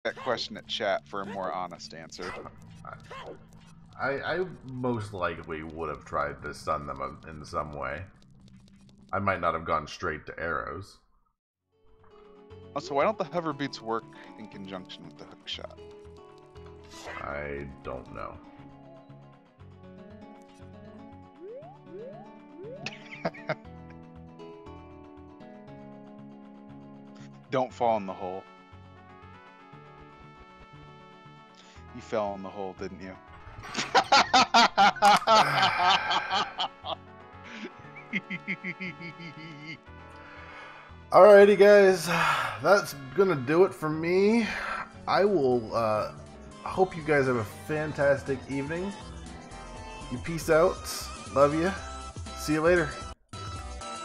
that question at chat for a more honest answer. I most likely would have tried to stun them in some way. I might not have gone straight to arrows. Also, why don't the hover boots work in conjunction with the hook shot? I don't know. Don't fall in the hole. You fell in the hole, didn't you? Alrighty, guys. That's gonna do it for me. I will hope you guys have a fantastic evening. You peace out. Love you. See you later.